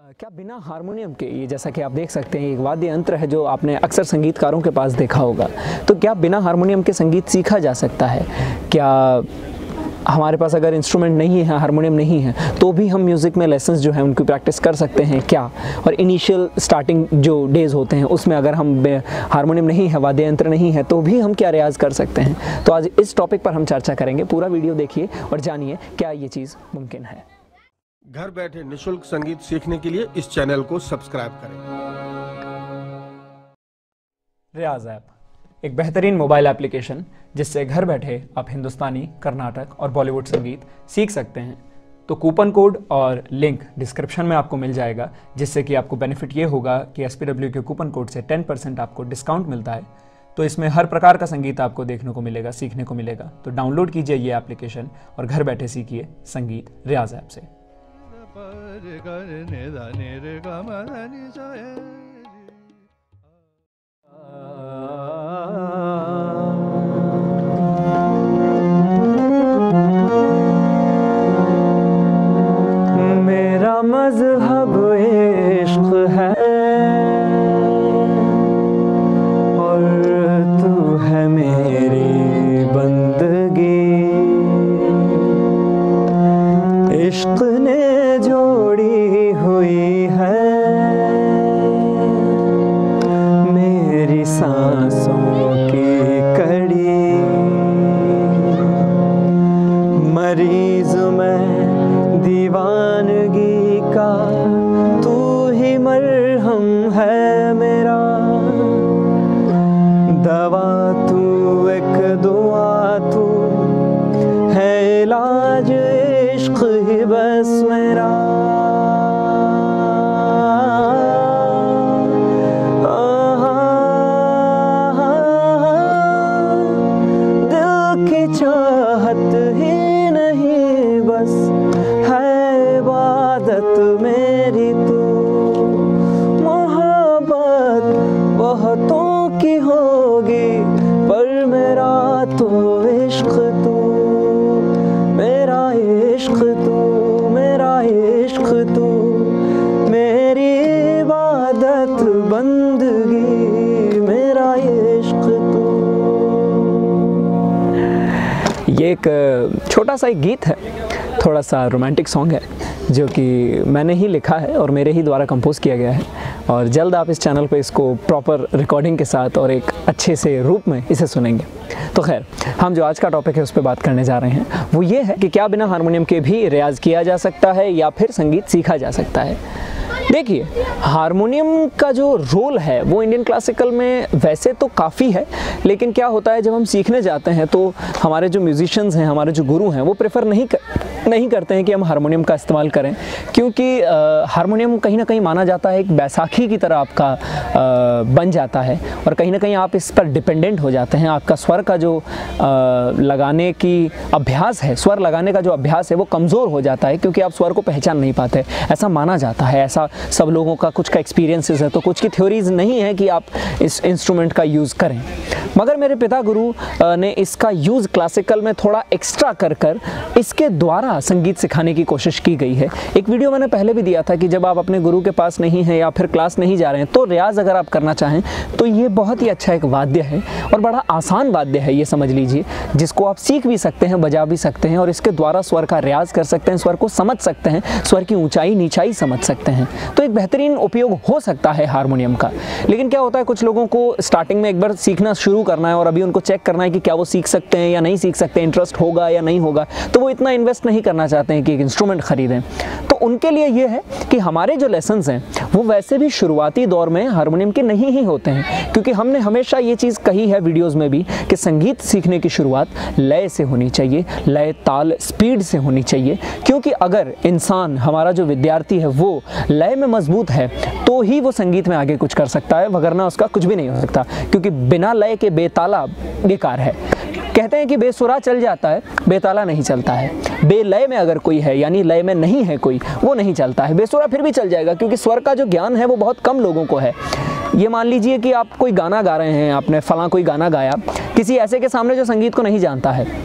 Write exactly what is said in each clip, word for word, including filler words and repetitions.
क्या बिना हारमोनियम के, ये जैसा कि आप देख सकते हैं एक वाद्य यंत्र है जो आपने अक्सर संगीतकारों के पास देखा होगा, तो क्या बिना हारमोनियम के संगीत सीखा जा सकता है? क्या हमारे पास अगर इंस्ट्रूमेंट नहीं है, हारमोनियम नहीं है, तो भी हम म्यूज़िक में लेसन्स जो हैं उनकी प्रैक्टिस कर सकते हैं क्या? और इनिशियल स्टार्टिंग जो डेज़ होते हैं उसमें अगर हम हारमोनियम नहीं है, वाद्य यंत्र नहीं है, तो भी हम क्या रियाज़ कर सकते हैं? तो आज इस टॉपिक पर हम चर्चा करेंगे। पूरा वीडियो देखिए और जानिए क्या ये चीज़ मुमकिन है। घर बैठे निशुल्क संगीत सीखने के लिए इस चैनल को सब्सक्राइब करें। रियाज ऐप एक बेहतरीन मोबाइल एप्लीकेशन जिससे घर बैठे आप हिंदुस्तानी, कर्नाटक और बॉलीवुड संगीत सीख सकते हैं। तो कूपन कोड और लिंक डिस्क्रिप्शन में आपको मिल जाएगा, जिससे कि आपको बेनिफिट ये होगा कि एस पी डब्ल्यू के कूपन कोड से टेन परसेंट आपको डिस्काउंट मिलता है। तो इसमें हर प्रकार का संगीत आपको देखने को मिलेगा, सीखने को मिलेगा। तो डाउनलोड कीजिए ये एप्लीकेशन और घर बैठे सीखिए संगीत रियाज ऐप से। मेरा मज़हब इश्क है और तू है मेरी बंदगी। इश्क ने जोड़ी हुई है मेरी सांसों की कड़ी। मरीज में दीवानगी का तू ही मरहम है मेरा। दवा तू एक दुआ तू है इलाज इश्क ही बस मेरा। दिल की चाहत ही नहीं बस है इबादत मेरी तू। मोहब्बत बहुतों की होगी पर मेरा तो इश्क तू, मेरा इश्क तू, मेरा इश्क तू, मेरी इबादत बंदगी, मेरा इश्क तू। ये एक छोटा सा एक गीत है, थोड़ा सा रोमांटिक सॉन्ग है जो कि मैंने ही लिखा है और मेरे ही द्वारा कंपोज किया गया है। और जल्द आप इस चैनल पे इसको प्रॉपर रिकॉर्डिंग के साथ और एक अच्छे से रूप में इसे सुनेंगे। तो खैर, हम जो आज का टॉपिक है उस पर बात करने जा रहे हैं वो ये है कि क्या बिना हारमोनियम के भी रियाज़ किया जा सकता है या फिर संगीत सीखा जा सकता है। देखिए, हारमोनियम का जो रोल है वो इंडियन क्लासिकल में वैसे तो काफ़ी है, लेकिन क्या होता है जब हम सीखने जाते हैं तो हमारे जो म्यूजिशियंस हैं, हमारे जो गुरु हैं, वो प्रेफर नहीं कर, नहीं करते हैं कि हम हारमोनियम का इस्तेमाल करें, क्योंकि हारमोनियम कहीं ना कहीं माना जाता है एक बैसाखी की तरह आपका आ, बन जाता है और कहीं ना कहीं आप इस पर डिपेंडेंट हो जाते हैं। आपका स्वर का जो आ, लगाने की अभ्यास है, स्वर लगाने का जो अभ्यास है वो कमज़ोर हो जाता है, क्योंकि आप स्वर को पहचान नहीं पाते। ऐसा माना जाता है, ऐसा सब लोगों का कुछ का एक्सपीरियंसेस है, तो कुछ की थ्योरीज नहीं है कि आप इस इंस्ट्रूमेंट का यूज़ करें। मगर मेरे पिता गुरु ने इसका यूज़ क्लासिकल में थोड़ा एक्स्ट्रा कर कर इसके द्वारा संगीत सिखाने की कोशिश की गई है। एक वीडियो मैंने पहले भी दिया था कि जब आप अपने गुरु के पास नहीं हैं या फिर क्लास नहीं जा रहे हैं तो रियाज़ अगर आप करना चाहें तो ये बहुत ही अच्छा एक वाद्य है और बड़ा आसान वाद्य है, ये समझ लीजिए, जिसको आप सीख भी सकते हैं, बजा भी सकते हैं और इसके द्वारा स्वर का रियाज़ कर सकते हैं, स्वर को समझ सकते हैं, स्वर की ऊंचाई नीचाई समझ सकते हैं। तो एक बेहतरीन उपयोग हो सकता है हारमोनियम का। लेकिन क्या होता है, कुछ लोगों को स्टार्टिंग में एक बार सीखना शुरू करना है और अभी उनको चेक करना है कि क्या वो सीख सकते हैं या नहीं सीख सकते, इंटरेस्ट होगा या नहीं होगा, तो वो इतना इन्वेस्ट नहीं करना चाहते हैं कि एक इंस्ट्रूमेंट खरीदें। तो उनके लिए ये है कि हमारे जो लेसन्स हैं वो वैसे भी शुरुआती दौर में हारमोनियम के नहीं ही होते हैं, क्योंकि हमने हमेशा ये चीज़ कही है वीडियोस में भी कि संगीत सीखने की शुरुआत लय से होनी चाहिए, लय, ताल, स्पीड से होनी चाहिए। क्योंकि अगर इंसान, हमारा जो विद्यार्थी है, वो लय में मजबूत है तो ही वो संगीत में आगे कुछ कर सकता है, वगरना उसका कुछ भी नहीं हो सकता। क्योंकि बिना लय के बेताला बेकार है। कहते हैं कि बेसुरा चल जाता है, बेताला नहीं चलता है। बेलय में अगर कोई है, यानी लय में नहीं है कोई, वो नहीं चलता है। बेसुरा फिर भी चल जाएगा, क्योंकि स्वर का जो ज्ञान है वो बहुत कम लोगों को है। ये मान लीजिए कि आप कोई गाना गा रहे हैं, आपने फलां कोई गाना गाया किसी ऐसे के सामने जो संगीत को नहीं जानता है,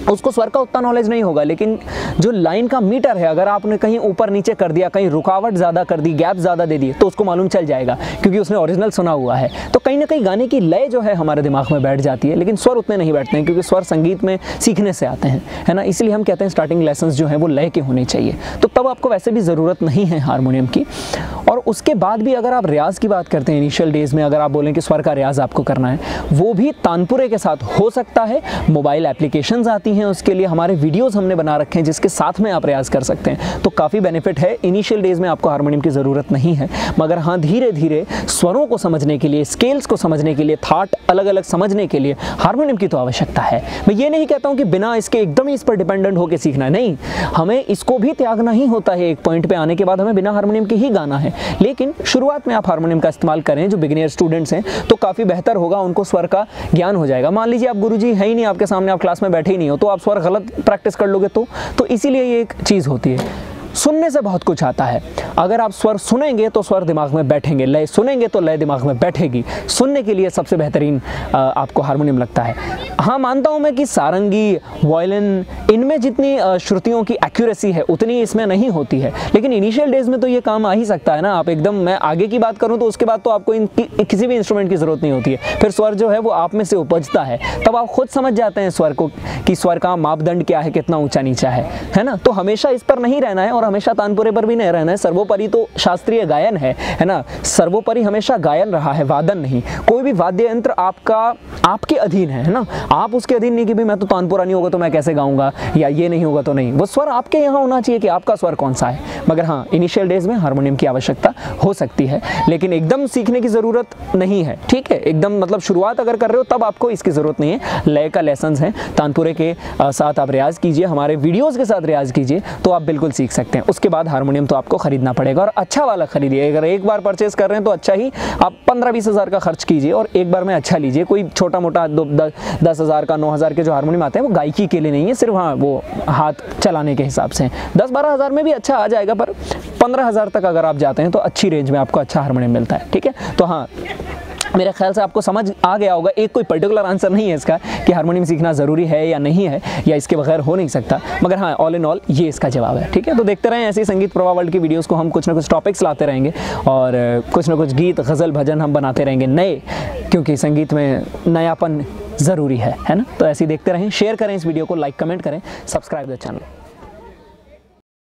उसको स्वर का उतना नॉलेज नहीं होगा, लेकिन जो लाइन का मीटर है अगर आपने कहीं ऊपर नीचे कर दिया, कहीं रुकावट ज़्यादा कर दी, गैप ज़्यादा दे दी, तो उसको मालूम चल जाएगा क्योंकि उसने ओरिजिनल सुना हुआ है। तो कहीं ना कहीं गाने की लय जो है हमारे दिमाग में बैठ जाती है, लेकिन स्वर उतने नहीं बैठते हैं क्योंकि स्वर संगीत में सीखने से आते हैं, है ना। इसलिए हम कहते हैं स्टार्टिंग लेसन्स जो हैं वो लय के होने चाहिए। तो तब आपको वैसे भी ज़रूरत नहीं है हारमोनियम की। और उसके बाद भी अगर आप रियाज़ की बात करते हैं इनिशियल डेज़ में, अगर आप बोलें कि स्वर का रियाज़ आपको करना है, वो भी तानपुरे के साथ हो सकता है। मोबाइल एप्लीकेशंस आती हैं उसके लिए, हमारे वीडियोस हमने बना रखे हैं जिसके साथ में आप रियाज़ कर सकते हैं। तो काफ़ी बेनिफिट है। इनिशियल डेज़ में आपको हारमोनियम की ज़रूरत नहीं है, मगर हाँ धीरे धीरे स्वरों को समझने के लिए, स्केल्स को समझने के लिए, थाट अलग अलग समझने के लिए हारमोनियम की तो आवश्यकता है। मैं ये नहीं कहता हूँ कि बिना इसके एकदम ही इस पर डिपेंडेंट होकर सीखना है, नहीं, हमें इसको भी त्यागना ही होता है। एक पॉइंट पे आने के बाद हमें बिना हारमोनियम के ही गाना है, लेकिन शुरुआत में आप हारमोनियम का इस्तेमाल करें। जो बिगिनियर स्टूडेंट्स हैं तो काफ़ी बेहतर होगा, उनको स्वर का ज्ञान हो जाएगा। मान लीजिए आप गुरुजी है ही नहीं आपके सामने, आप क्लास में बैठे ही नहीं हो, तो आप स्वर गलत प्रैक्टिस कर लोगे तो तो इसीलिए ये एक चीज़ होती है। सुनने से बहुत कुछ आता है। अगर आप स्वर सुनेंगे तो स्वर दिमाग में बैठेंगे, लय सुनेंगे तो लय दिमाग में बैठेगी। सुनने के लिए सबसे बेहतरीन आपको हारमोनियम लगता है। हाँ मानता हूँ मैं कि सारंगी, वायलिन, इनमें जितनी श्रुतियों की एक्यूरेसी है उतनी इसमें नहीं होती है, लेकिन इनिशियल डेज में तो ये काम आ ही सकता है ना। आप एकदम, मैं आगे की बात करूँ तो उसके बाद तो आपको इन किसी भी इंस्ट्रूमेंट की ज़रूरत नहीं होती है। फिर स्वर जो है वो आप में से उपजता है, तब आप खुद समझ जाते हैं स्वर को कि स्वर का मापदंड क्या है, कितना ऊँचा नीचा है, है ना। तो हमेशा इस पर नहीं रहना है और हमेशा तानपुरे पर भी नहीं रहना है। सर्वोपरि तो शास्त्रीय गायन है, है ना। सर्वोपरि हमेशा गायन रहा है, वादन नहीं। कोई भी वाद्य यंत्र आपका आपके अधीन है, है ना। आप उसके अधीन नहीं कि भाई मैं तो तानपुरा नहीं होगा तो मैं कैसे गाऊंगा, या ये नहीं होगा तो नहीं। वो स्वर आपके यहाँ होना चाहिए कि आपका स्वर कौन सा है। मगर हाँ इनिशियल डेज में हारमोनियम की आवश्यकता हो सकती है, लेकिन एकदम सीखने की ज़रूरत नहीं है, ठीक है। एकदम मतलब शुरुआत अगर कर रहे हो तब आपको इसकी ज़रूरत नहीं है। लय का लेसन्स हैं, तानपुरे के साथ आप रियाज़ कीजिए, हमारे वीडियोज़ के साथ रियाज़ कीजिए, तो आप बिल्कुल सीख सकते हैं। उसके बाद हारमोनियम तो आपको खरीदना पड़ेगा, और अच्छा वाला खरीदिए। अगर एक बार परचेस कर रहे हैं तो अच्छा ही आप पंद्रह बीस हज़ार का खर्च कीजिए और एक बार में अच्छा लीजिए। कोई छोटा मोटा दो दस हज़ार का, नौ हज़ार के जो हारमोनियम आते हैं वो गायकी के लिए नहीं है, सिर्फ हाँ वो हाथ चलाने के हिसाब से। दस बारह हज़ार में भी अच्छा आ जाएगा, पर पंद्रह हज़ार तक अगर आप जाते हैं तो अच्छी रेंज में आपको अच्छा हारमोनियम मिलता है, ठीक है। तो हाँ मेरे ख्याल से आपको समझ आ गया होगा। एक कोई पर्टिकुलर आंसर नहीं है इसका कि हारमोनियम सीखना ज़रूरी है या नहीं है, या इसके बगैर हो नहीं सकता, मगर हाँ ऑल इन ऑल ये इसका जवाब है, ठीक है। तो देखते रहें ऐसे ही संगीत प्रवाह वर्ल्ड की वीडियोस को। हम कुछ ना कुछ टॉपिक्स लाते रहेंगे और कुछ ना कुछ गीत, गज़ल, भजन हम बनाते रहेंगे नए, क्योंकि संगीत में नयापन ज़रूरी है, है ना। तो ऐसे ही देखते रहें, शेयर करें इस वीडियो को, लाइक कमेंट करें, सब्सक्राइब द चैनल।